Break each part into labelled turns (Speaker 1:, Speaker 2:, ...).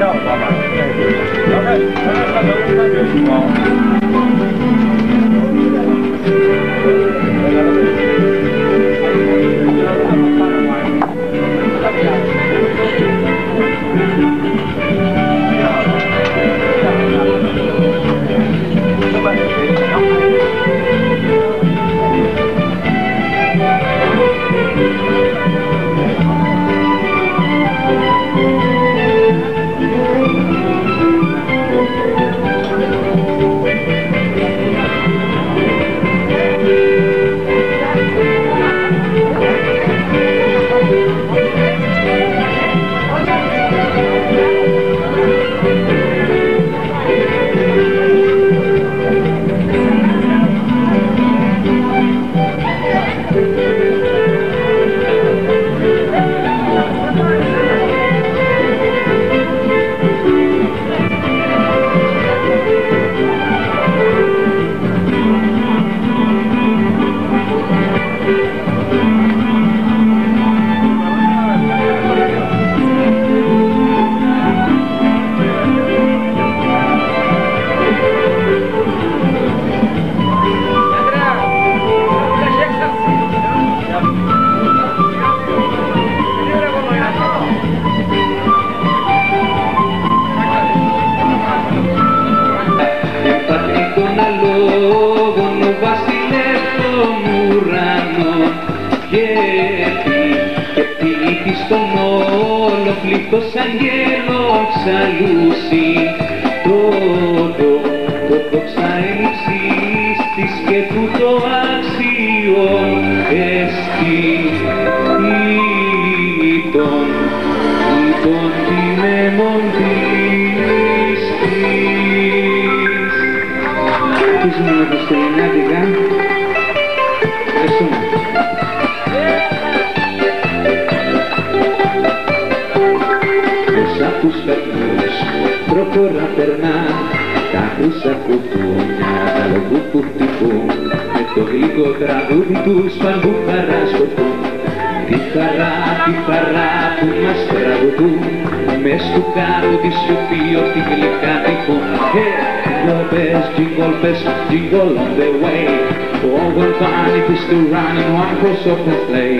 Speaker 1: Ciao papà. Vabbè, non è stato un cambio.
Speaker 2: Στον όλο πλήθος αγγέλων ξαλούσει το δόξα έλειψης της και τούτο άξιον εστι τον τιμέμον της αρχίζουμε με τα στελινάτικα. Ευχαριστούμε. Τους περνούς προχωρά περνά τα χρύσα κουκούνια, τα λογού που χτυπούν με το γλυκό τραγούδι τους παντού χαρά σκοτούν. Τη χαρά που μας τραγουδούν μες του κάτω τη σιωπή ό,τι γλυκά τυχούν. Jingle bells, jingle on the way, all one fun it is to run in one horse open sleigh.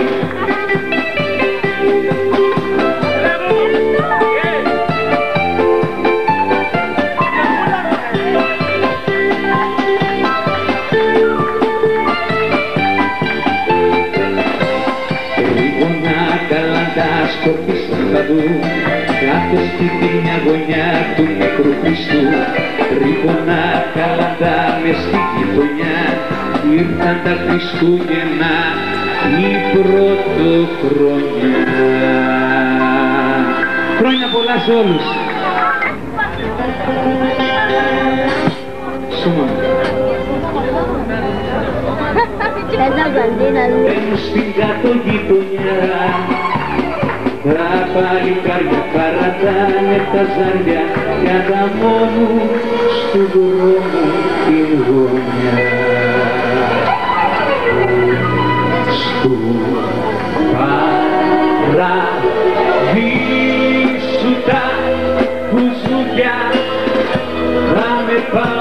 Speaker 2: Σκορπίσαν παντού κάτω στη τίμια γωνιά του νεκρού Χριστού. Ρίγωνα καλαντά μες στη γειτονιά ήρθαν τα Χριστούγεννα η πρωτοχρονιά. Χρόνια πολλά σε όλους. Σώμα. Μπαίνω στην κάτω γειτονιά, τα παλικάρια παρατάνε τα ζάρια για τα μόνο στου δρόμου την γωνιά. Στου παραδείσου τα μπουζούκια θα με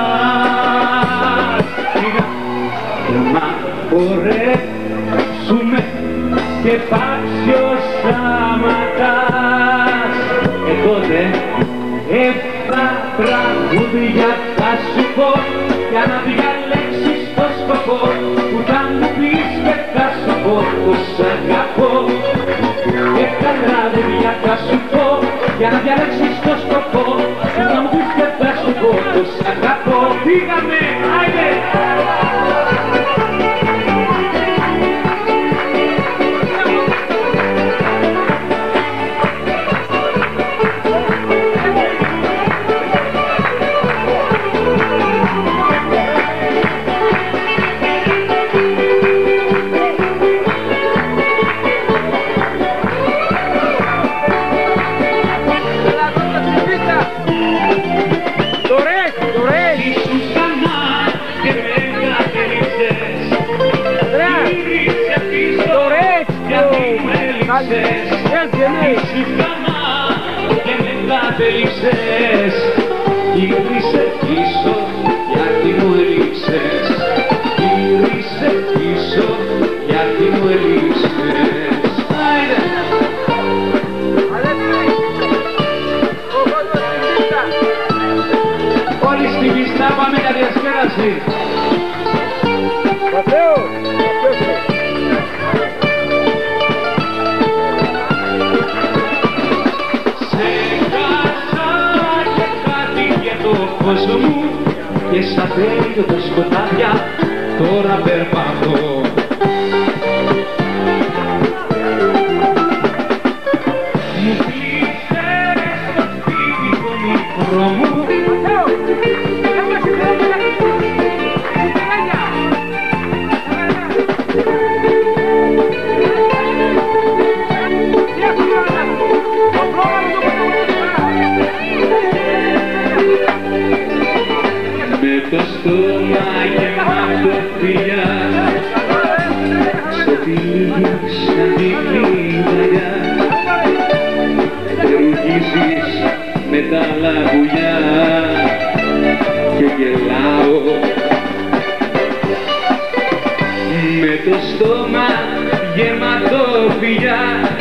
Speaker 2: πας να χορέψουμε και πάξιο σταματάς. Τότε έφτα τραγούδια θα σου πω για να διαλέξεις το σκοπό που θα μου πεις και θα σου πω πως αγαπώ. Έφτα τραγούδια θα σου πω για να διαλέξεις το σκοπό που θα μου πεις και θα σου πω πως αγαπώ. Πήγαμε, άιντε! απελήψες, γύρισε πίσω γιατί μου ελείψες, γύρισε πίσω γιατί μου ελείψες. Άιντε! Όλοι στη πίστα πάμε για διασκέδαση.
Speaker 1: Πατέο!
Speaker 2: Κόσμο μου και σαν τέλειο τα σκοτάδια τώρα περπατώ. Μου κλείσες το σπίτι το μικρό μου. Το στόμα γεμάτο φιλιά, στο τυλίγι σαν δίχλη μαλλιά, ρουγίζεις με τα λαγουλιά και γελάω. Με το στόμα γεμάτο φιλιά,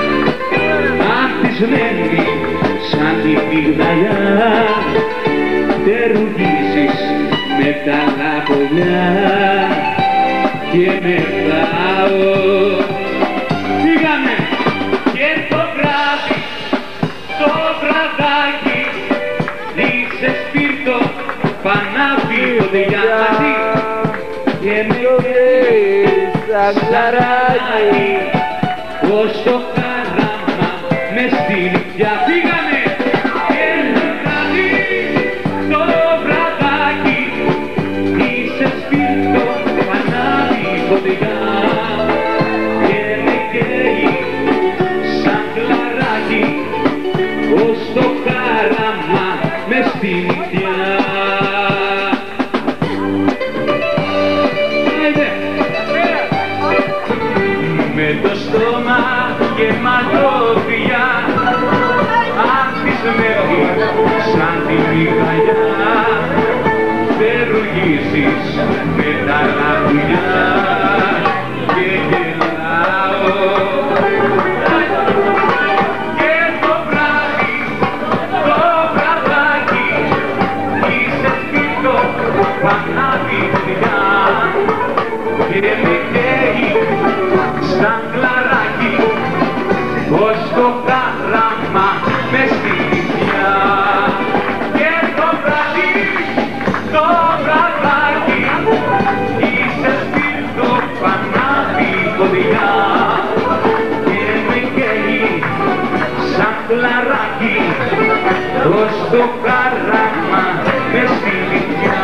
Speaker 2: ανθισμένη σαν τη πηγδαλιά, τε ρουγίζεις με τα λαπολιά και μετράω. Πήγαμε και το βράδυ, το βραδάκι, είσαι σπίρτο, πανάβει οδηγιά μαζί και με καίει σαν κλαράκι, ως το χάραμα μες στη νυχτιά. Πήγαμε και το βράδυ, το βραδάκι, είσαι σπίρτο, πανάβει φωτιά και με καίει σαν κλαράκι, ως το χάραμα μες στη νυχτιά. Με το στόμα γεμάτο φιλιά, ανθισμένη σαν τη μυγδαλιά, δεν ρουγίζεις με τα λαγουλιά και γελάω. Και το βράδυ, το βραδάκι, είσαι σπίρτο, πανάβει φωτιά και με καίει σαν κλαράκι, ως το χάραμα μες στη νυχτιά. Και το βράδυ, το βραδάκι, είσαι σπίρτο, πανάβει φωτιά και με καίει σαν κλαράκι, ως το χάραμα μες στη νυχτιά.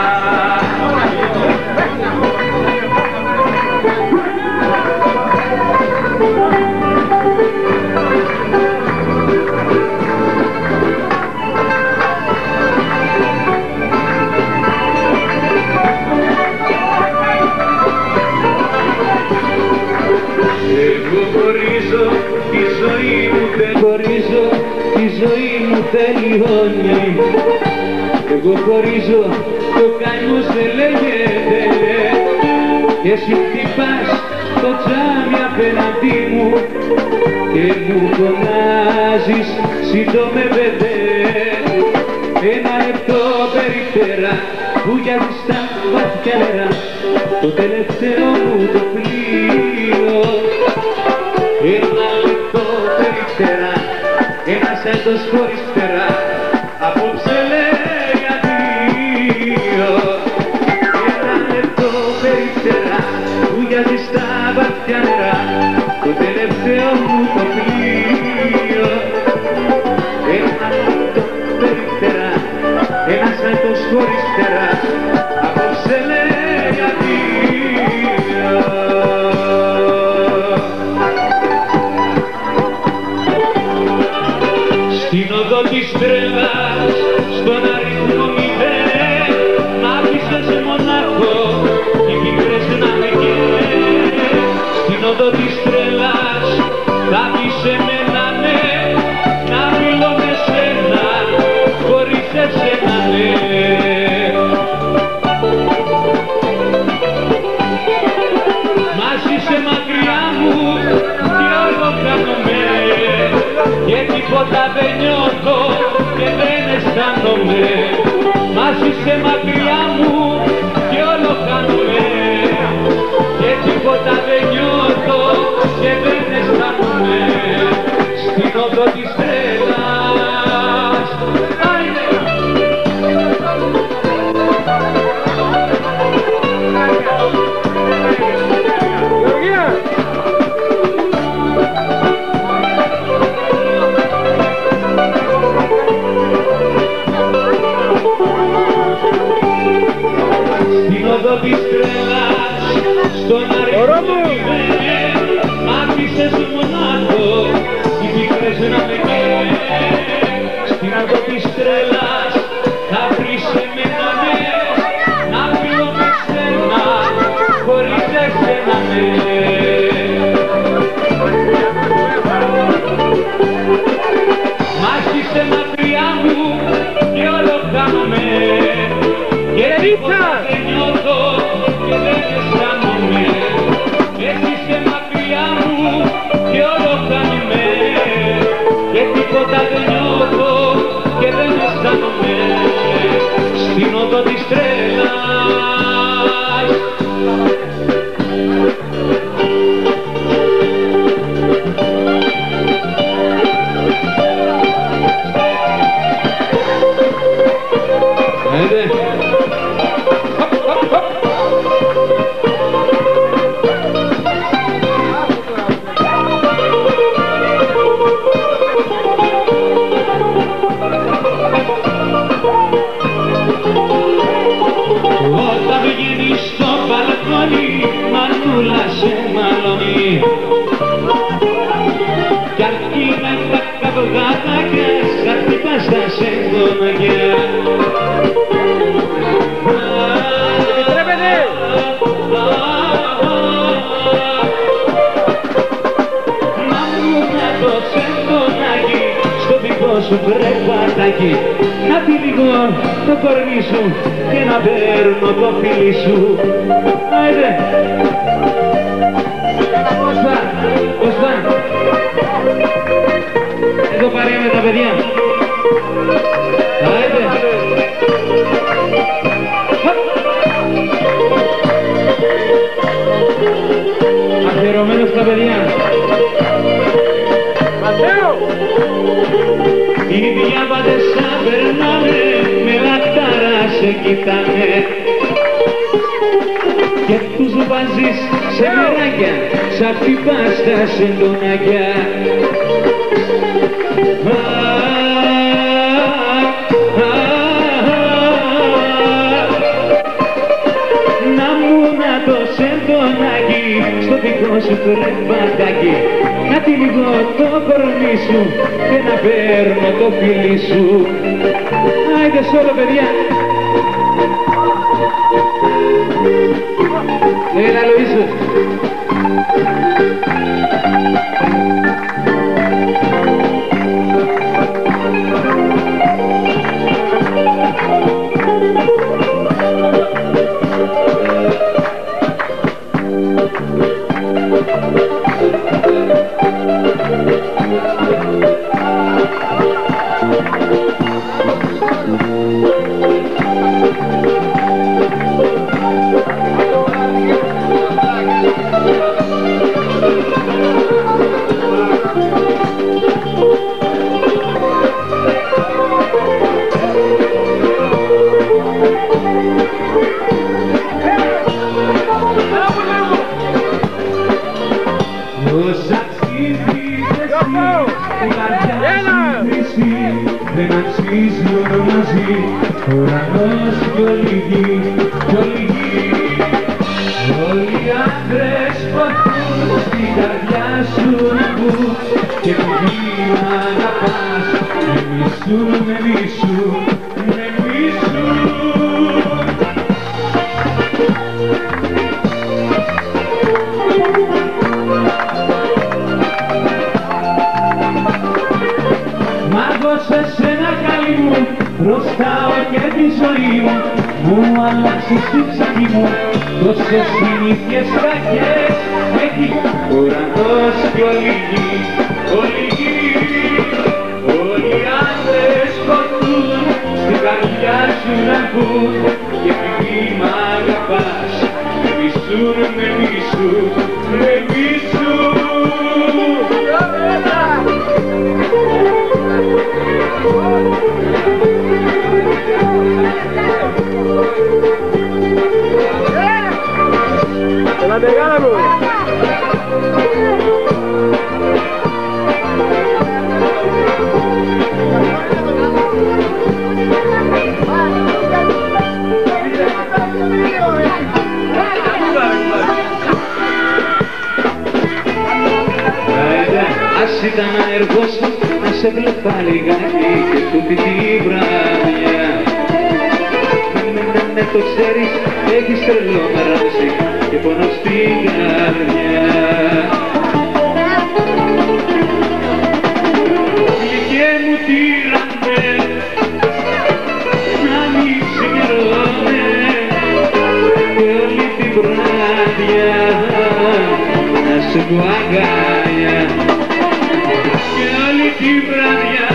Speaker 2: Χωρίζω, τη ζωή μου τελειώνει. Εγώ χωρίζω, το καημός δεν λέγεται. Και εσύ χτυπάς το τζάμι απέναντί μου και μου φωνάζεις σύντο με παιδέ. Ένα λεπτό περιφτερά που γιάζει στα βαθιά νερά, το τελευταίο μου το πλοίο. Ένα λεπτό περιφτερά, ένας έντος χωρίς φτερά, απόψε λέει αδείο. Ένα λεπτό περιφτερά που γιάζει στα βαθιά νερά, το τελευταίο μου το πλοίο. Ένα λεπτό περιφτερά, ένας έντος χωρίς φτερά, απόψε λέει αδείο. Στην οδό της τρέλας, στον αριθμό 0, μ' άφησες μονάχο, οι μικρές να με καίνε. Στην οδό της τρέλας, θα πεις εμένα ναι, να μιλώ με σένα. αισθάνομαι, μαζί σε μακριά μου κι όλο χάνομαι, και τίποτα δεν νιώθω και δεν αισθάνομαι, στην οδό της τρέλας. Στην οδό της τρέλας, στον αριθμό μ' άφησες μονάχο, οι πίκρες να με καίνε. Στην οδό της τρέλας θα βρεις εμένα με, να φύγω με σένα, χωρίς εσένα με. Μ' είσαι μακριά μου και όλο χάνομαι, και τίποτα δεν νιώθω και δεν αισθάνομαι. Εσύ είσαι μακριά μου και όλο χάνομαι, και τίποτα δεν νιώθω και δεν αισθάνομαι, στην οδό της τρέλας. Όταν βγαίνεις στο μπαλκόνι, μανούλα σε μαλώνει, κι αρκεί με τα καυγάτακια σαν χτυπά στα σεντόνια. Να μου να το σεντόνακι στο δικό σου τρεπατάκι, να τη λίγο το κορμί σου και να παίρνω το φίλι σου. Άιντε! Κώστα! Κώστα! Εδώ παρέα με τα παιδιά. Άιντε! Αφιερωμένο στα παιδιά. Ματέο! Οι διάβατες σαν περνάνε, με λαχτάρα σε κοιτάνε, και τους βάζεις σε μεράκια, σαν χτυπάς τα σεντονάκια. Να μου να το σεντονάκι στο δικό σου τρεπατάκι, να τυλίγω το κορμί σου και να παίρνω το φίλι σου. Άιντε σ' όλο παιδιά. Έλα Λοΐσο. Δεν αξίζει όλο μαζί, ουρανός κι όλη γη, κι όλη γη. Όλοι οι άντρες πατούν στην καρδιά σου να μπουν, και επειδή μ' αγαπάς, με μισούν, με μισούν, με μισούν. Σε σένα καλή μου, χρωστάω και τη ζωή μου, μου αλλάξεις τη ψυχή μου, τόσες συνήθειες κακές έχει ουρανός κι όλη γη, όλη γη. Όλοι οι άντρες σκοτούν στην καρδιά ναι το ξέρεις, έχεις τρελό μεράμιση και πόνο στην καρδιά. Γλυκέ μου τύρανε, να μη ξημερώνε και όλη την βράδια να σου πω αγκάλια. Και όλη την βράδια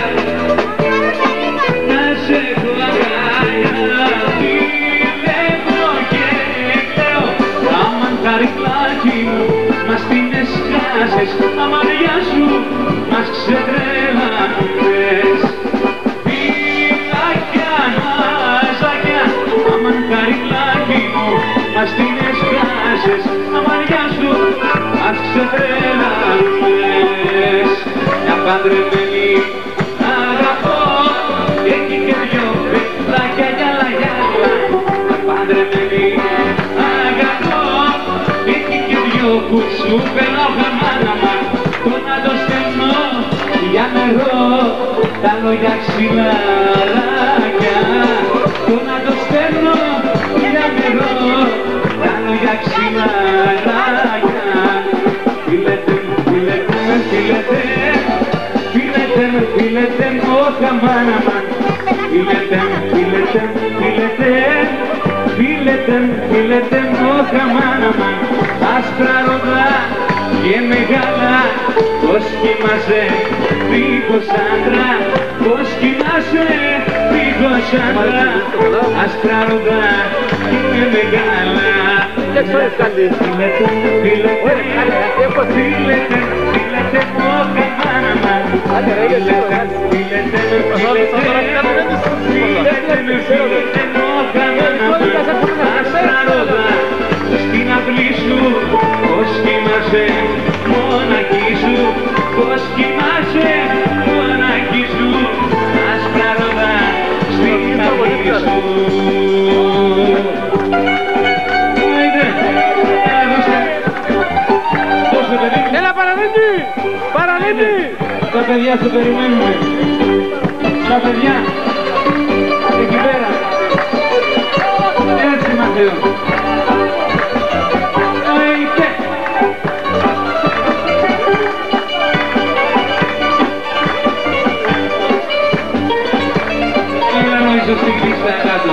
Speaker 2: να σε έχω αγκάλια. Μιλεύω και λέω, αμάν καρικλάκι μου, μας την εσκάσες, τα μαλλιά σου μας ξετρέλανες. Φιλάκια, ναζάκια, αμάν καρικλάκι μου, μας την εσκάσες, τα μαλλιά σου μας ξετρέλανες. Μια παντρεμένη αγαπώ, έχει και δυο παιδάκια γυάλα γυάλα. Μια παντρεμένη αγαπώ, έχει και δυο κουτσούπελα γαμάναμα. Το να το στέλνω για νερό, τα λόγια ξυλαράκια. Το να το στέλνω για νερό, τα λόγια ξυλαράκια. Φίλετε μου, φίλετε με, φίλετε, φίλετε με, φίλετε μου, γαμάναμα. Φίλετε μου, φίλετε, φίλετε, φίλετε μου, φίλετε μου, γαμάναμα. Άσπρα ροδά και μεγάλα, πως κοιμάσαι δίχως άντρα, πως κοιμάσαι δίχως άντρα. Άσπρα ροδά και μεγάλα. Φίλετε, φίλετε, φίλετε, φίλετε μου, γαμάναμα. Φίλετε, φίλετε, φίλετε μου, γαμάναμα. Άσπρα ροδά στην αυλή σου, πως κοιμάσαι μοναχή σου, πως κοιμάσαι μοναχή σου. Άσπρα ροδά στην αυλή σου.
Speaker 1: Έλα Παραλίτη! Παραλίτη!
Speaker 2: Τα παιδιά σε περιμένουμε. Τα παιδιά εκεί πέρα. Έτσι Μαθαίο. Έλα νομίζω στην κλίστα κάτω.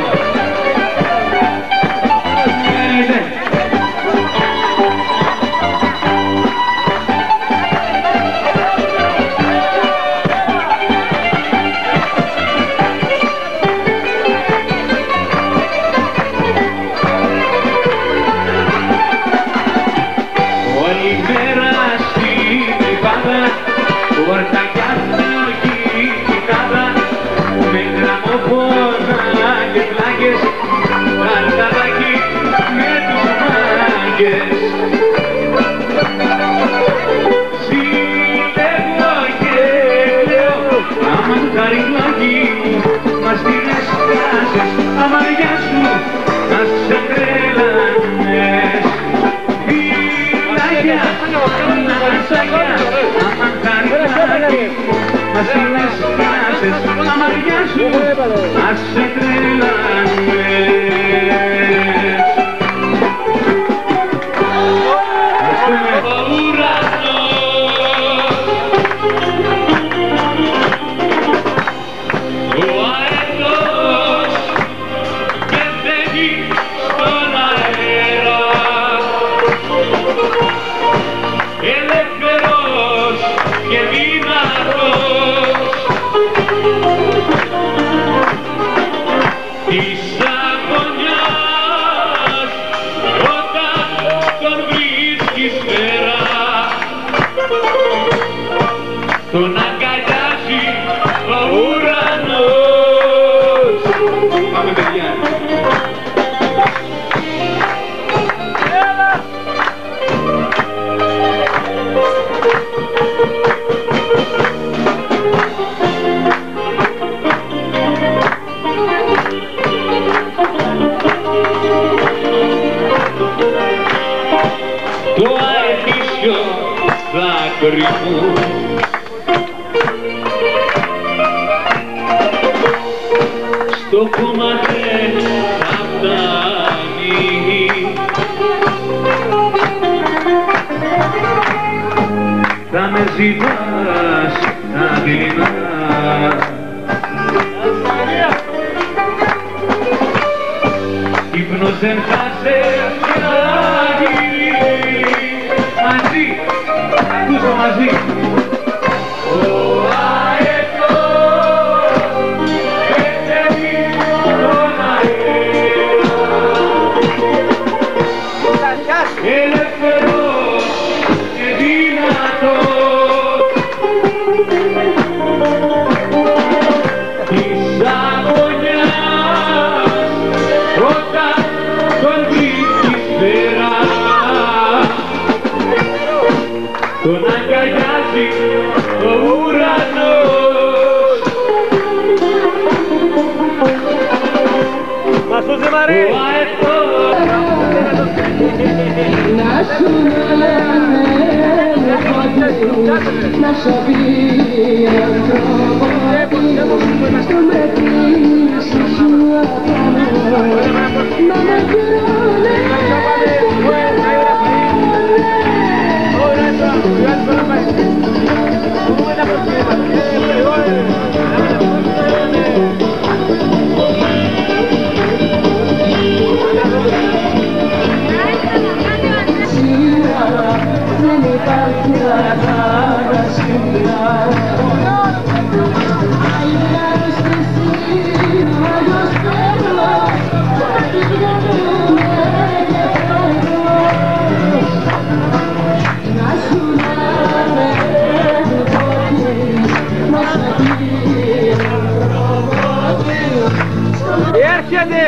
Speaker 2: Μας είναι σκάσες, τα μαλλιά σου μας σε τρελάνες. Ο ουρανός, ο αετός και μπαίνει στον αέρα. Ελεύθερος και δυνατός της αγωνιάς, όταν τον βρίσκεις πέρα, τον αγκαλιάζει ο ουρανός. Πάμε παιδιά. Το αετήσιο δάκρυ μου στο κομμάτι φτάνει. Θα με ζητάς αγγλινά, ύπνος δεν θα σε φτάνει. Μαζί, ακούσω μαζί. Ο αετός πεθαίνει τον αέρα, ελεύθερος και δυνατός, της αγωνιάς όταν τον βρίσκεις πέρα, τον αγκαλιάζει ο ουρανός.
Speaker 1: Μας το ζεμαρέ!
Speaker 2: Ο αετός
Speaker 3: να σου να σου πει ανθρώπο στο μετρήσεις σου απάνω να με κυρώνε δεν υπάρχει αγάπη σήμερα. Αλλιώς εσύ, αλλιώς θέλω, να σου να με
Speaker 1: Έρχεται!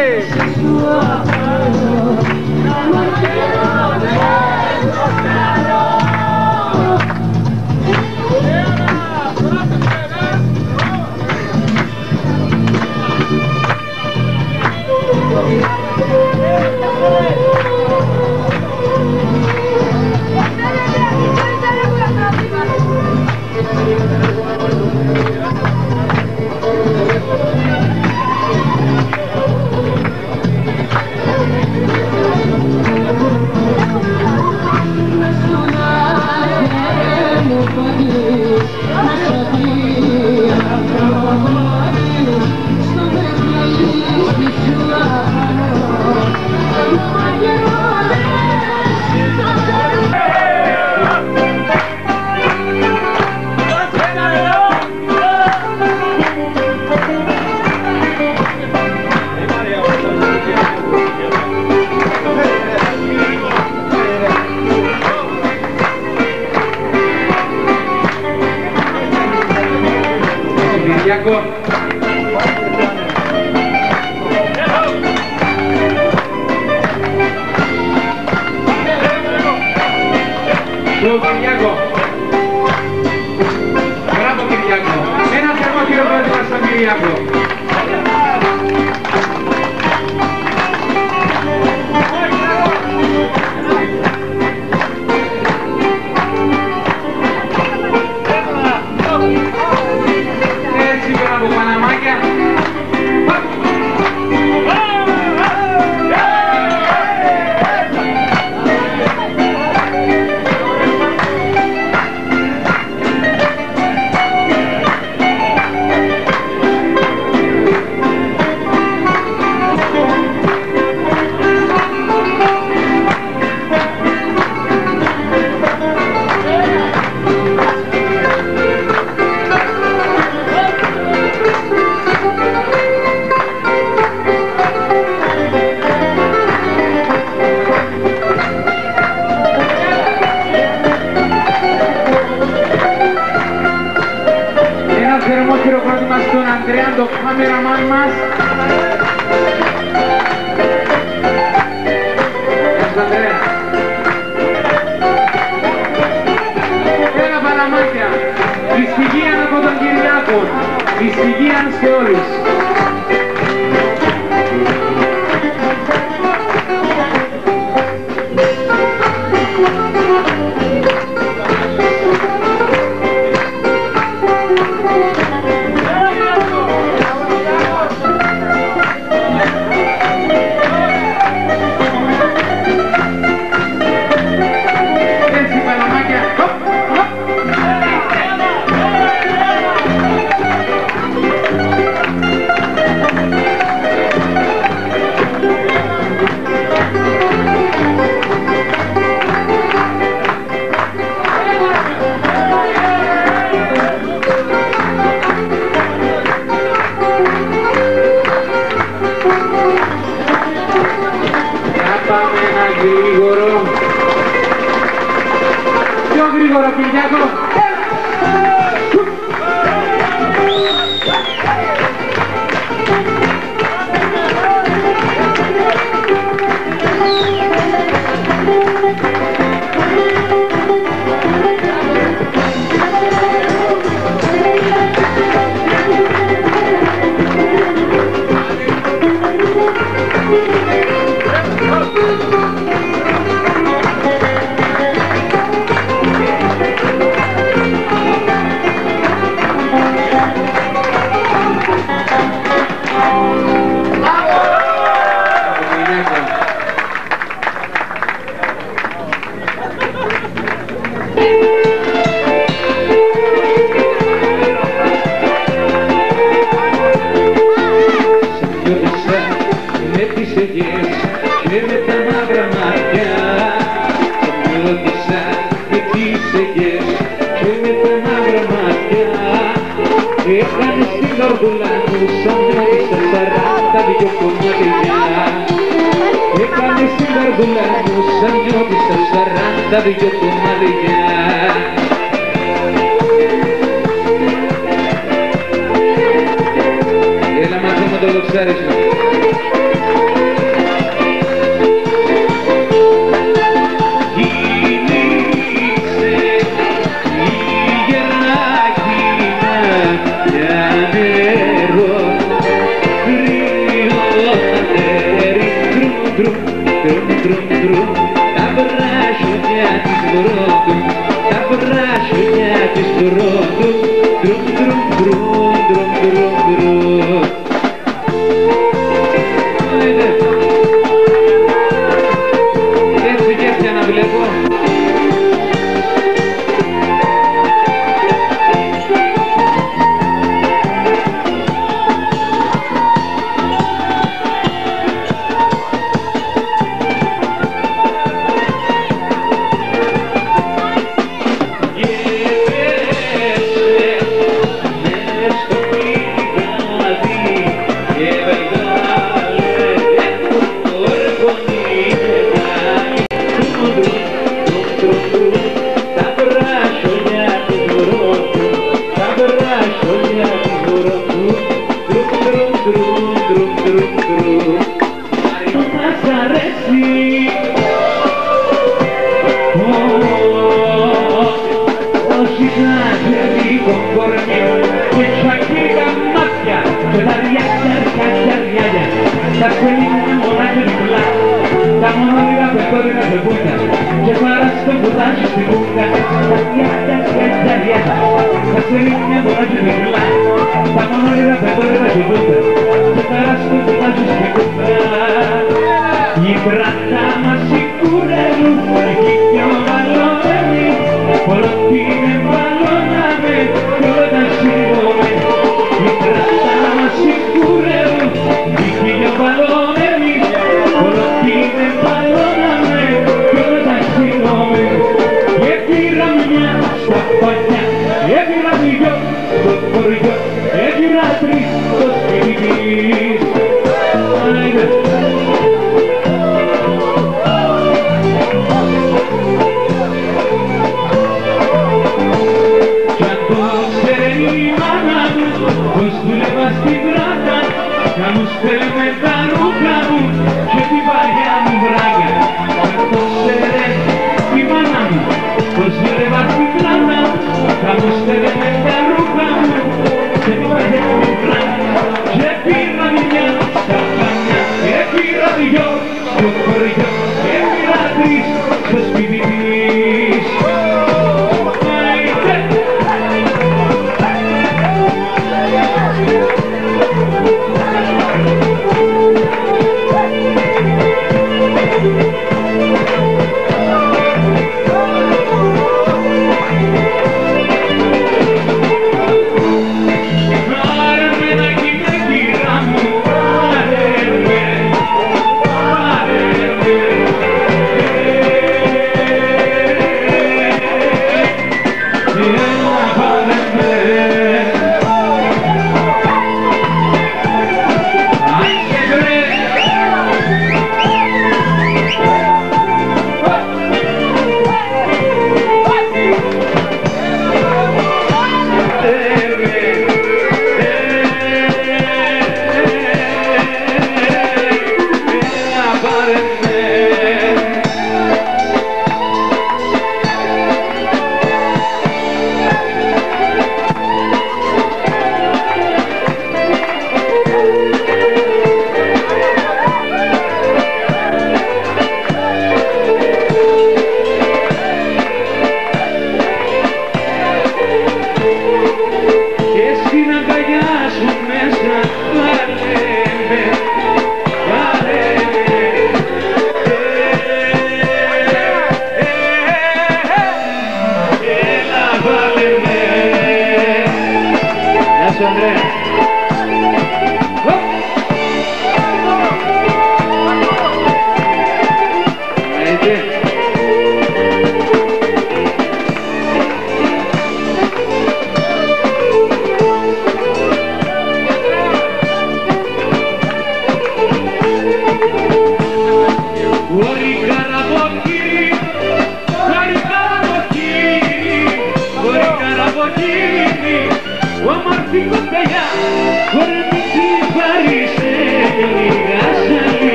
Speaker 2: πήγες και με τα μαύρα μάτια τον ρώτησα με τις έγες και με τα μαύρα μάτια έκανες την καρδούλα μου σαν νιώθεις τα 42 κομμάτια έκανες την καρδούλα μου σαν νιώθεις τα 42 κομμάτια. Έλα μαζί με το δοξάρισμα. Κοίταξε η γερνάκινα για νερό κρύο ατέρι τρούμ τρούμ τρούμ τρούμ τα βράσια της βρόντου τα βράσια της βρόντου τρούμ τρούμ τρούμ τρούμ τρούμ τρούμ. Έτσι να βλέπω.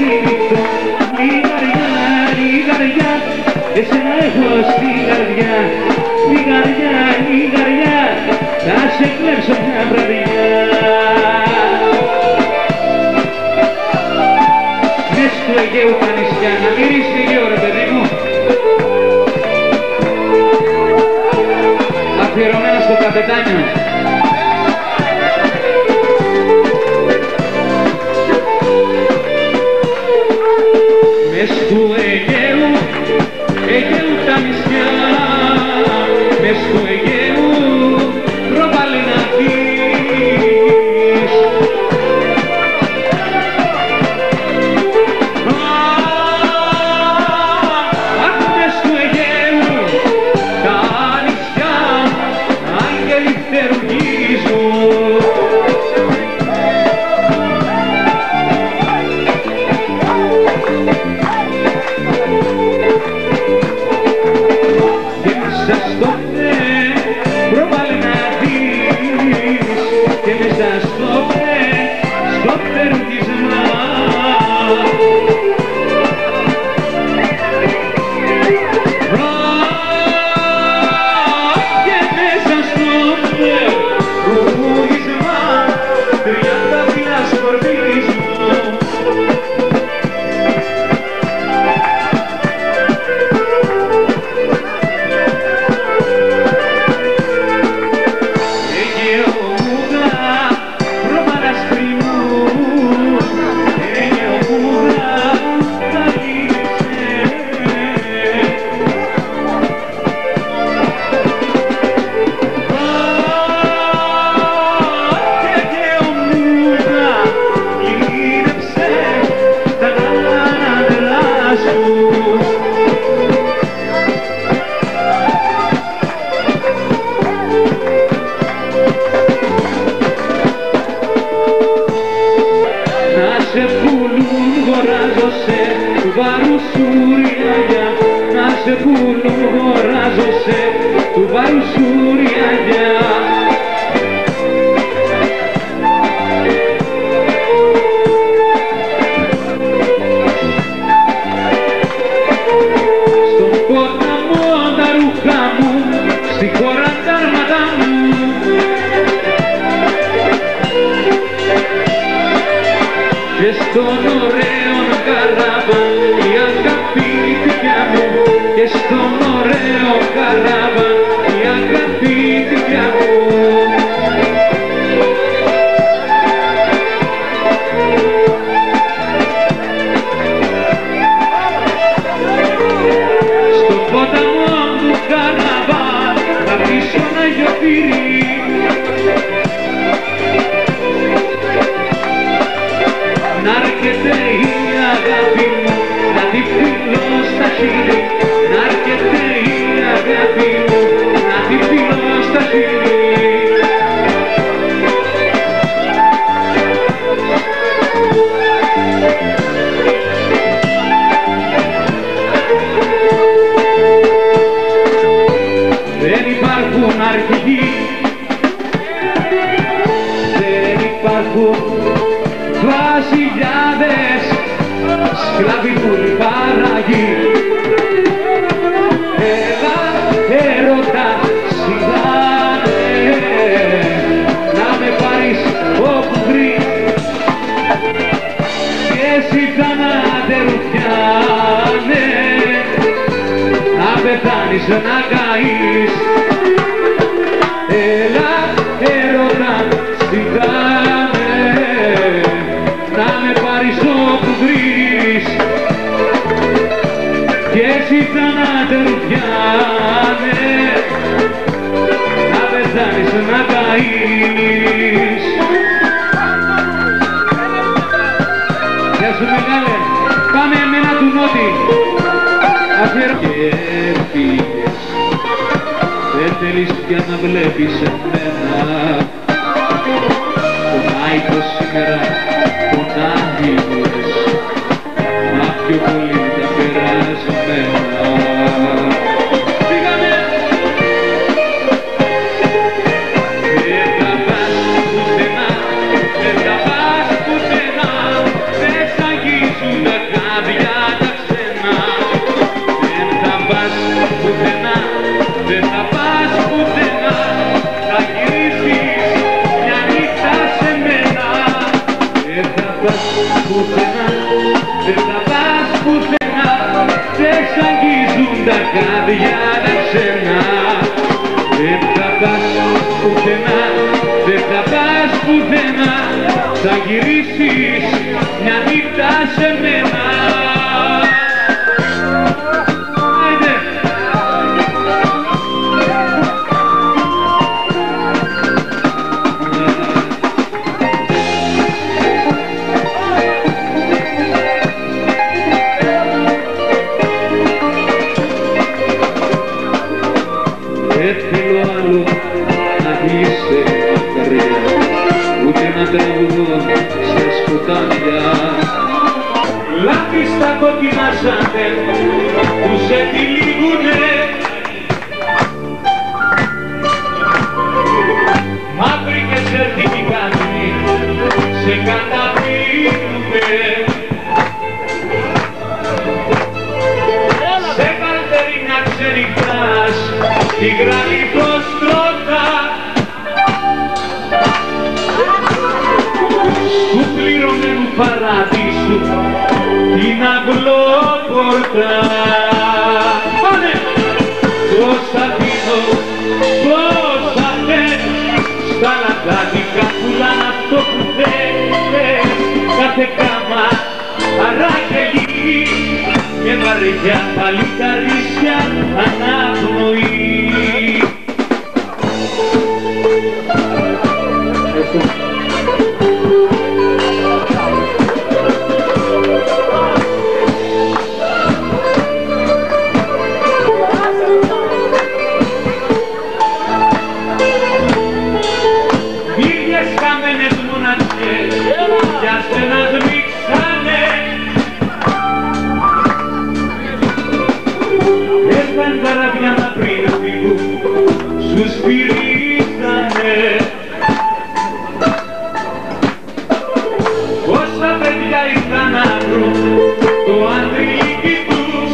Speaker 2: θυμηθώ. Λιγαριά, λιγαριά, εσένα έχω στη καρδιά. Λιγαριά, λιγαριά, θα σε κλέψω μια βραδιά. Μες του Αιγαίου τα νησιά, να μυρίσει Αιγαίο ρε παιδί μου. Αφιερωμένα στο καπετάνιο. Μες του Αιγαίου, Αιγαίου τα νησιά, μες του Αιγαίου προβάλλει να δεις. Αχ, μες του Αιγαίου τα νησιά, άγγελοι φτερουγίζουν. Και μέσα στο νε προβάλλει να δεις, και μέσα στο νε, στο φτερουγίσμα. Και μέσα στο φτερουγίσμα, 30 φύλλα σκορπίζουν. Σε πουλούν γοράζωσε του βαρουσούριαγιά. Να σε πουλούν γοράζωσε του βαρουσούριαγιά. Στον ποταμό τα ρούχα μου, στη χώρα τα αρματά μου. Και στον ωραίο καράβαν η αγαπητικιά μου. Και στον ωραίο καράβαν η αγαπητικιά μου. Στον ποταμό του καράβαν θα πίσω να γιοπήρει. Να έρχεται η αγάπη μου, να τη φιλώ στα χείλη. Να έρχεται η αγάπη μου, να τη φιλώ στα χείλη. Δεν υπάρχουν αρχηγοί, δεν υπάρχουν βασιλιάδες, σκλάβοι που λιπαραγεί. Έλα έρωτα σιγάνε, να με πάρεις όπου βρεις. Και εσύ θα να τερουφιάνε, να πεθάνεις να καείς. Έλα έρωτα σιγάνε, να με πάρεις όπου βρεις. Και εσύ θα να τερουφιάνε, να πεθάνεις να καείς. Γεια σου μεγάλε, πάμε εμένα του Νότι. Και έφυγες, δεν θέλεις πια να βλέπεις εμένα. Πονάει το σήμερα, πονάει μωρές, μα πιο πολύ τα περασμένα. Πήγαμε! Δεν θα πας πουθενά, δεν θα πας πουθενά, δεν σ' αγγίζουν τα καρδιά τα ξένα. Δεν θα πας πουθενά, δεν θα πας πουθενά. Θα γυρίσεις μια νύχτα σε μένα. Δεν θα πας πουθενά, δεν θα πας πουθενά. Σε αγγίζουν τα καρδιά τα ξένα. Δεν θα πας πουθενά, δεν θα πας πουθενά. Θα γυρίσεις μια νύχτα σε μένα. Δεν θέλω άλλο να είσαι μακριά, ούτε να τραγουδώ στα σκοτάδια. Λάμπει στα κόκκινα σάντερ που σε τυλίγουνε. Μαύροι και σερτιφικάτοι σε καταπίνουνε. Σε καλτερί να ξενυχτάς τη γρανιτοστρώτα. Του πληρωμένου παράδεισου την αυλόπορτα. Πάνε! Τόσα δίνω, τόσα θες, στα λαγκάδικα πουλάν αυτό που θες. Κάθε κάμα αράκελη και βαριά παλικαρίσια αναπνοή. Ίδιες χαμένες μοναξιές για σένα σμίξανε. Έρθαν καραβιά να πριν φύγουν, σου σφυρίζανε. Όσα παιδιά ήρθαν να βρουν το αντρίκι τους,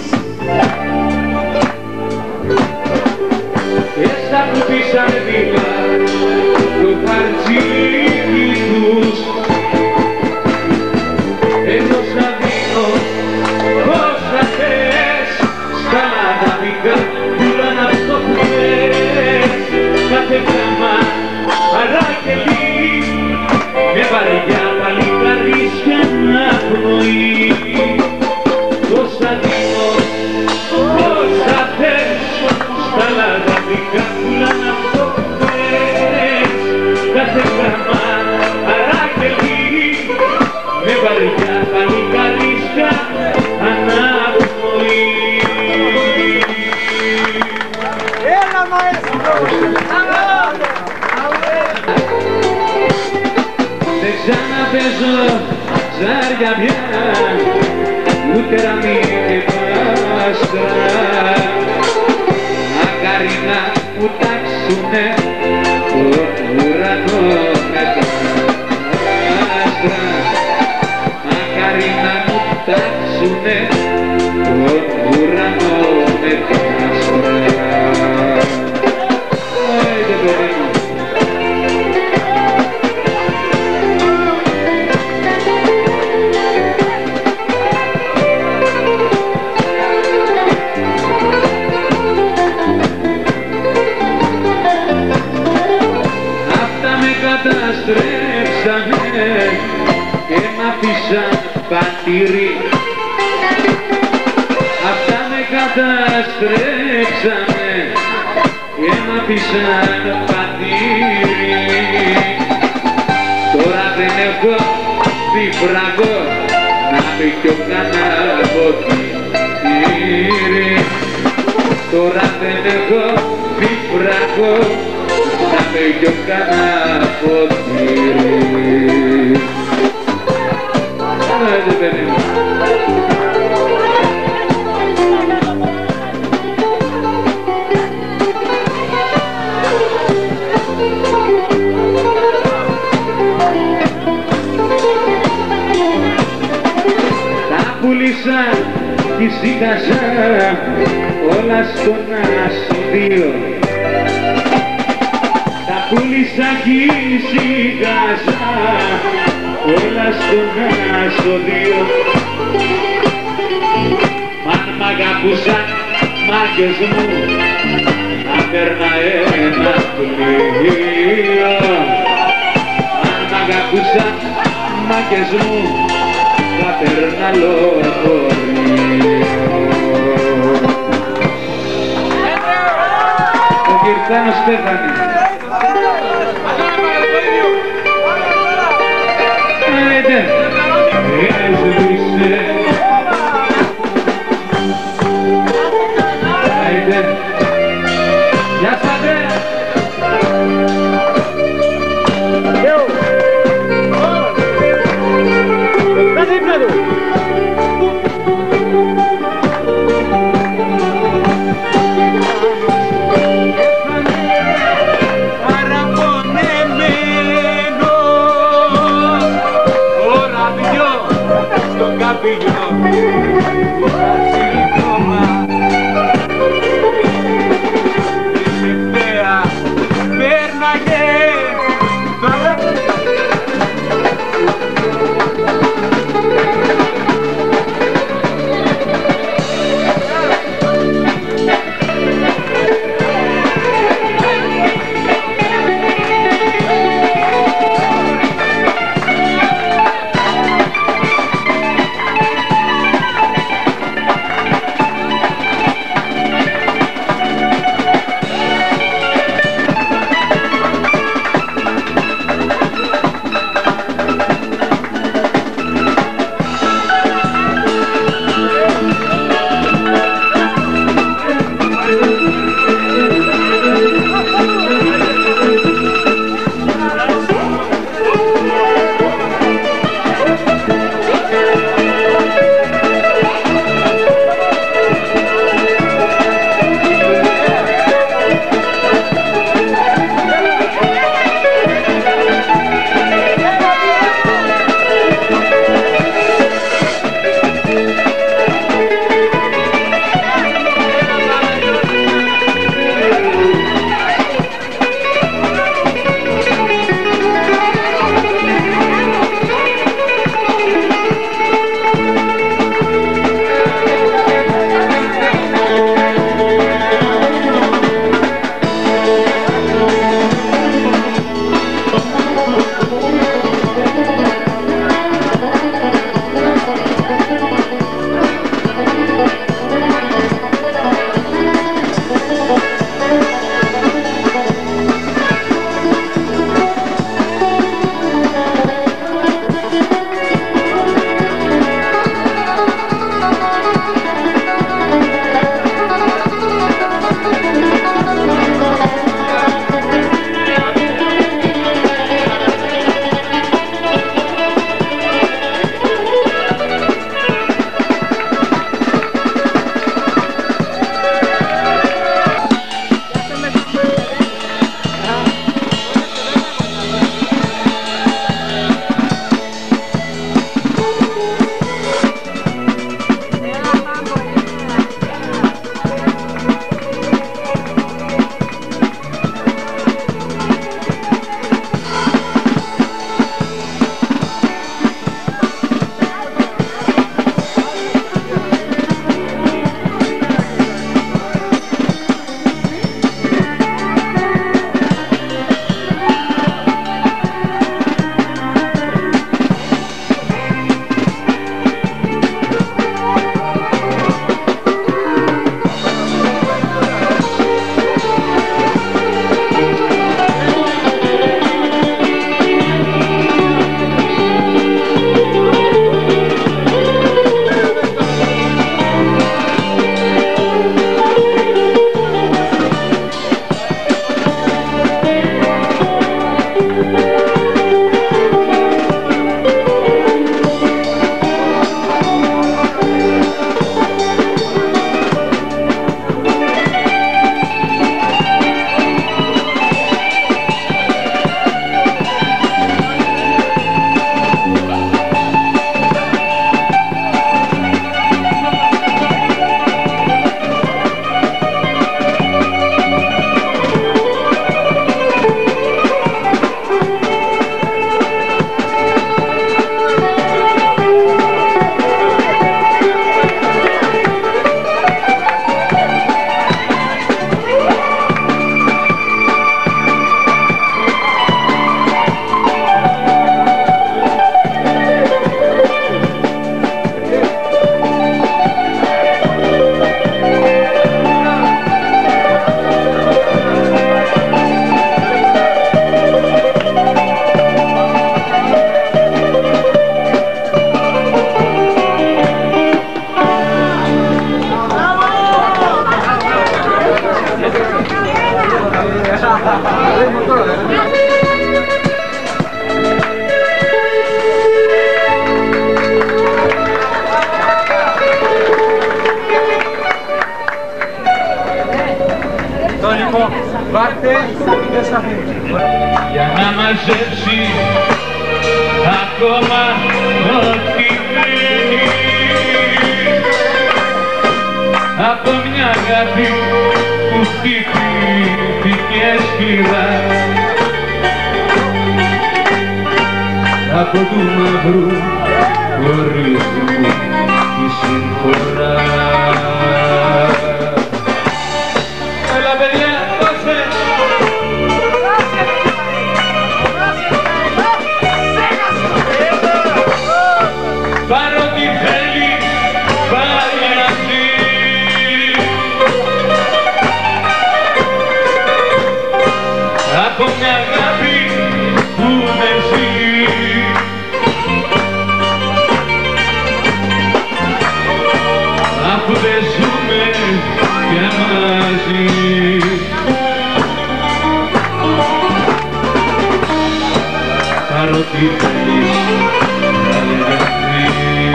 Speaker 2: έσα που πείσανε δίπλα το χαρτζίκι τους. Έδωσα δίνω όσα θες, στα λαδαβικά πουλάν αυτό που θες. Κάθε γράμμα αράκελη με βαριά παλικαρίσια αναπνοή. Τόσα δίνω, όσα θες, στα λαδαβικά πουλάν αυτό που θες. Κάθε γράμμα αράκελη με βαριά παλικαρίσια αναπνοή.
Speaker 1: Έλα μαέστρο!
Speaker 2: Δεν ξαναπαίζω ζάρια πια, ούτε ραμί και πάστρα. Μακάρι να μου τάξουνε τον ουρανό με τα άστρα. Μακάρι να μου τάξουνε τον ουρανό με τα άστρα. Άιντε παιδί μου. Καταστρέψανε και μ' αφήσαν πατήρι. Αυτά με καταστρέψανε και μ' αφήσαν πατήρι. Τώρα δεν έχω διφραγό να πιω κανένα ποτήρι. Τώρα δεν έχω διφραγό να πιω κανένα ποτήρι. Άντε παιδί μου. πούλησα κι ζήτασα όλα στον ασοδείο. Τα πούλησα κι ζήτασα όλα στον ασοδείο. Αν μ' αγαπούσαν μάγκες μου να παίρνα ένα πλοίο. Αν μ' αγαπούσαν μάγκες μου θα παίρνα λεωφορείο. Ο Κυρτάνος πέθανε. Άιντε, έσβησε. Άιντε, γεια σας Αντρέα.
Speaker 1: Πάρτε, δεν σ' αφήνει.
Speaker 2: Για να μαζέψει ακόμα ό,τι μένει από μια αγάπη που χτυπήθηκε σκληρά από του μαύρου χωρισμού τη συμφορά. Έλα παιδιά, δώσε! Παρότι θέλει πάλι να ζει από μια αγάπη που με ζει αφού δεν ζούμε πια μαζί. Παρότι θέλεις πάλι να ζει.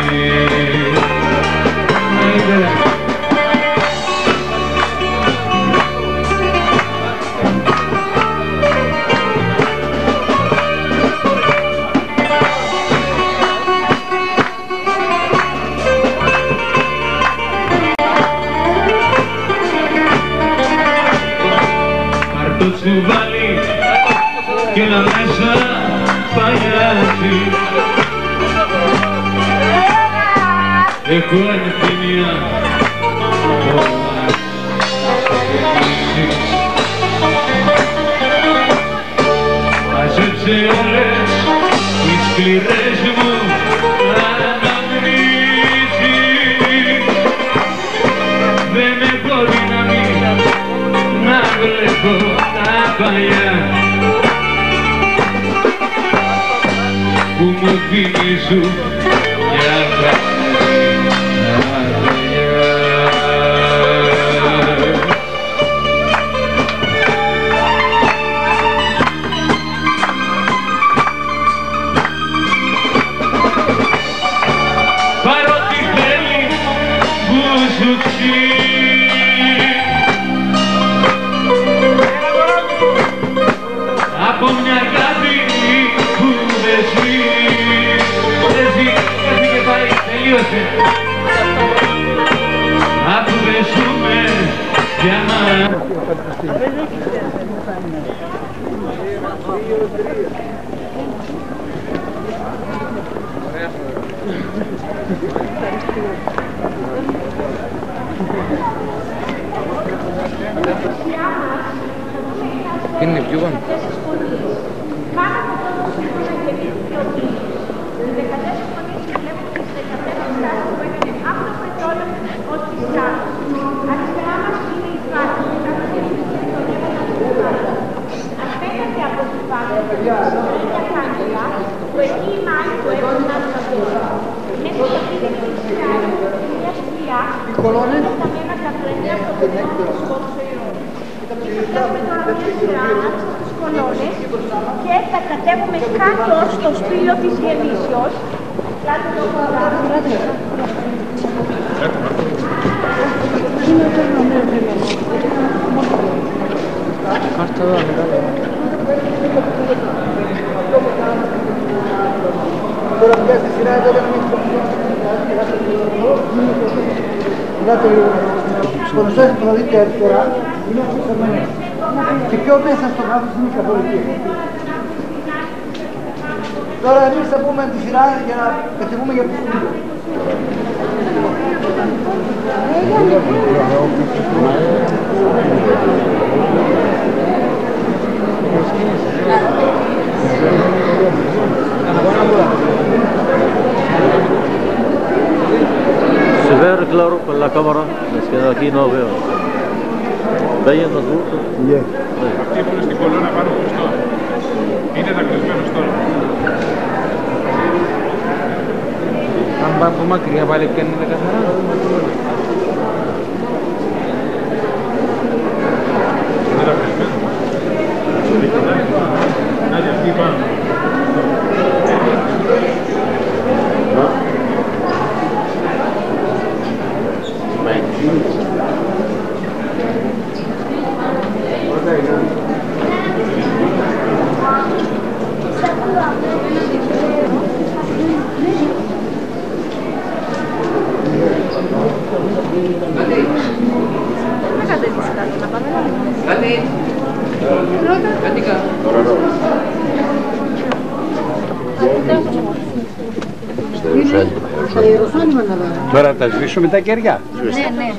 Speaker 2: Πάρ' το τσουβάλι και να μέσα παγιάζει. Έχω ευθυμία μαζέψε όλες τις σκληρές μου αναμνήσεις. Δεν με μπορεί να μην να βλέπω τα παλιά που μου θυμίζουν μια παρότι θέλει που σου ζει από μια αγάπη που δεν ζει. Έφυγε πάει, τελείωσε. Αφού δεν ζούμε για μας.
Speaker 4: Είναι πιούγον.
Speaker 5: Πάνω από το σύμφωνα και δικτυωτή, οι 14 φωνές βλέπουν τις 14 στάσεις που έκανε άνθρωπο ετώλων ως τις στάσεις. Αριστερά μας είναι η φάση, καθώς είναι το γεύμα του φάση. Απέναντι από τη φάση, είναι τα κάγκελα, που εκεί οι μάλλοι που έχουν να σταθούν. Μέσα σε αυτή την εξουσιάζει μια σκυλιά, που είναι σταμμένα καφρένια από το δικό του σκόψο ιερό. Βλέπουμε τώρα μια σειρά ανάμεσα στις κολόνες και θα κατέβουμε κάτω στο σπήλιο της Γεννήσεως. Κάτω το
Speaker 3: Τώρα πια στη σειρά εδώ δεν είναι το ποδοσφαίρι που θα δείτε τώρα είναι αυτό το μενές. Και πιο μέσα στο κάτω είναι η καθολική. Τώρα εμείς θα πούμε τη σειρά για να πετυχούμε για τους φίλους.
Speaker 6: Se ve claro con la cámara, es que aquí no veo. ¿Veis los bultos?
Speaker 3: Yeah.
Speaker 1: Αυτοί που είναι στην κολόνα πάνω μπροστά. Είναι δακρυσμένος τώρα.
Speaker 4: Αν πάει από μακριά πάλι πιάνεται καθαρά.
Speaker 1: Είναι δακρυσμένος. Να και αυτοί πάνω.
Speaker 6: Bem.
Speaker 5: Δεν κατέβησε κάτι να πάμε.
Speaker 2: Κάτι. Κάτι κάνω.
Speaker 1: Τώρα τα σβήσουμε τα κεριά.
Speaker 5: Ναι, ναι.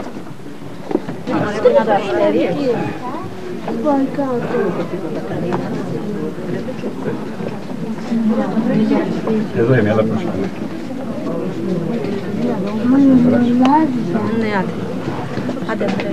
Speaker 1: Εδώ είναι, αλλά προσοχή.
Speaker 5: Ναι, άντε. Άντε, Ανδρέα.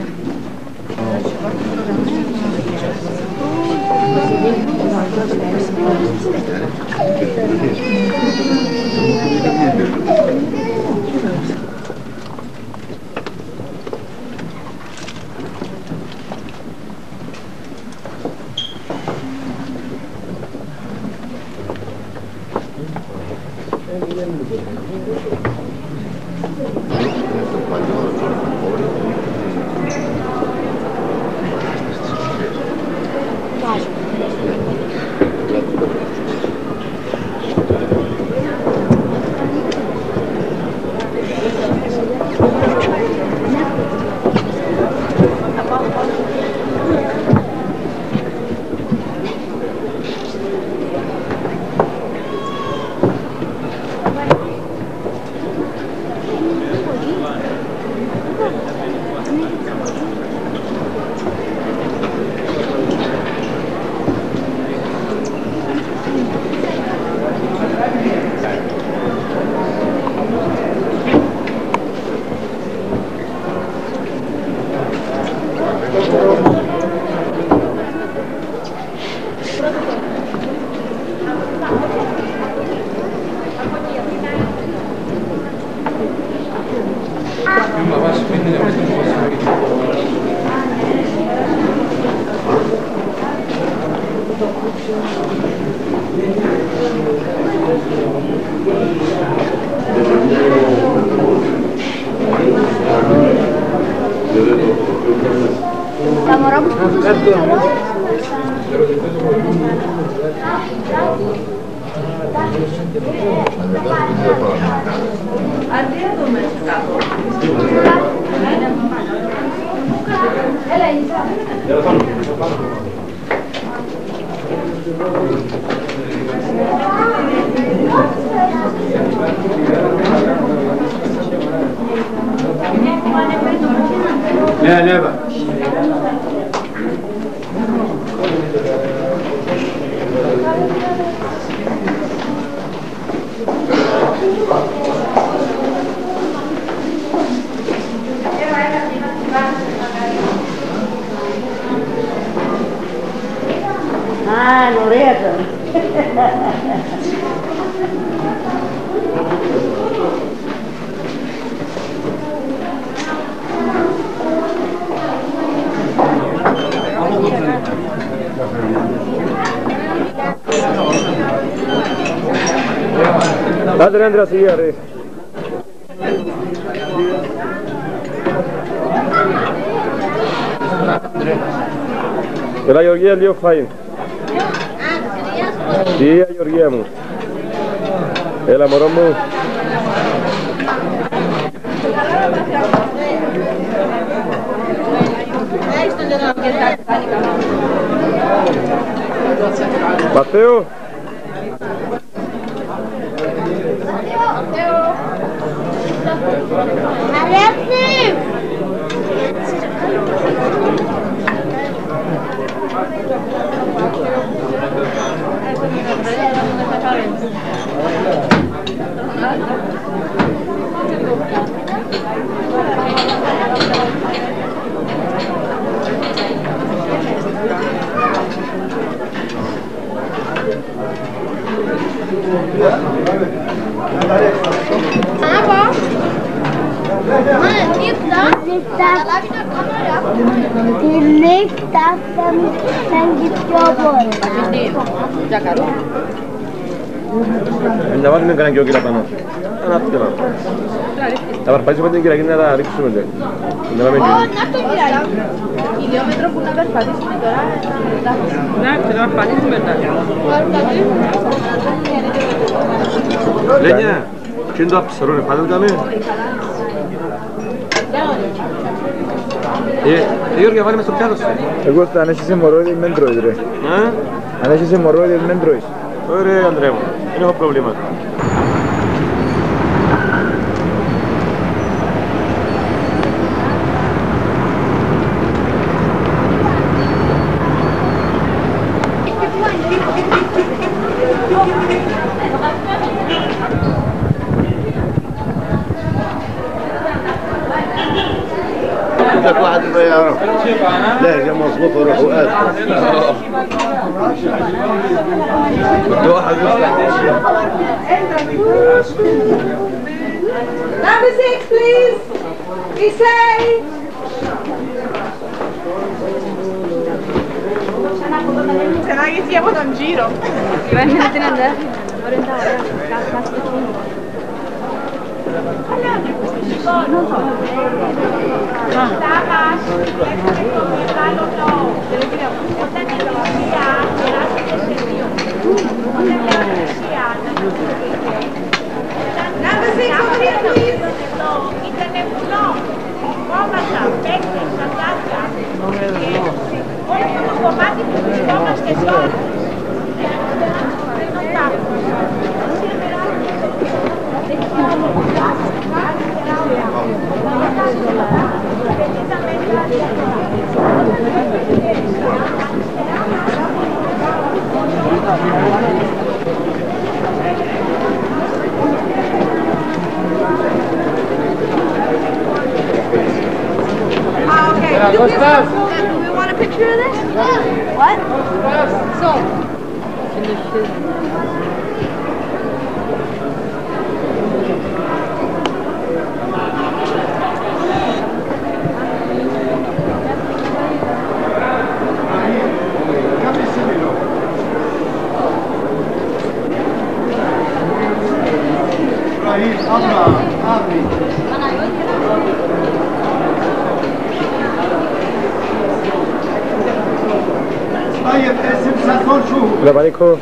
Speaker 5: Τα μωρά που σκοτώσαν. Αντί να δούμε κάπου. Έλα, Ίσα.
Speaker 1: Ναι, ναι,
Speaker 3: ωραία τώρα.
Speaker 1: Άντε ρε Άντρα, σιγά ρε. Έλα Γεωργία, λίγο φάει. Τι, Γεωργία μου. Έλα μωρό μου. Μαθαίο.
Speaker 5: Αρέσει!
Speaker 7: Τη νύχτα θα μου φέγγει πιο πολύ.
Speaker 1: Να βάλουμε κανένα κιόκκιλα πάνω. Ένα άθλημα. Θα παρπατήσουμε την κυριακή να τα ρίξουμε.
Speaker 5: Όχι, να το κυριακή. Χιλιόμετρο που να περπατήσουμε τώρα.
Speaker 2: Να περπατήσουμε τώρα.
Speaker 1: Λένια, τι είναι το αψερό, πάτε το κάμε. Γιώργη, βάλε μες στο πιάτο σου.
Speaker 8: Εγώ αν έχεις αιμορρόιδες μεν τρώεις ρε. Αν έχεις αιμορρόιδες μεν τρώεις.
Speaker 1: Ωραία Ανδρέα μου, δεν έχω προβλήματα.
Speaker 6: عندك واحد ما يعرف لهجة مظبوطة روح وقال كنت واحد
Speaker 5: Number 6, please. Isai. Se no che siamo da un giro. Grazie a te. Number 6 over here, please. Όλο το κομμάτι που βρισκόμαστε τώρα. Do we want a picture of this? What? So.
Speaker 8: السلام عليكم.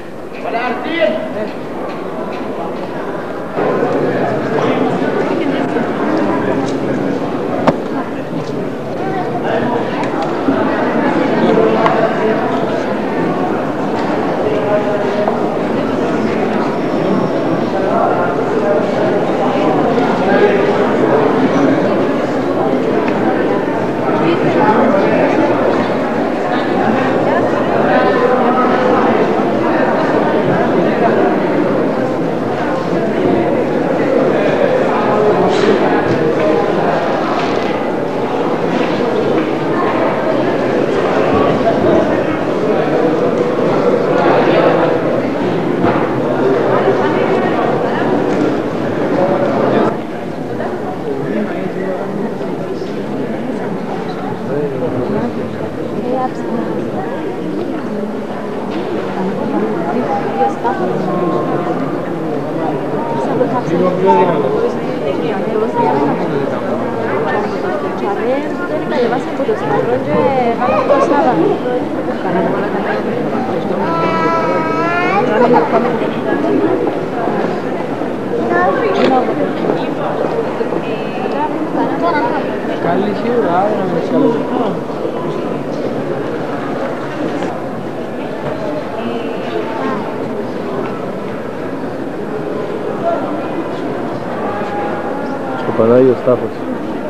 Speaker 4: Καλή σίγουρα, να μην σκαλώ.
Speaker 8: Στο Πανάγιο Στάφος.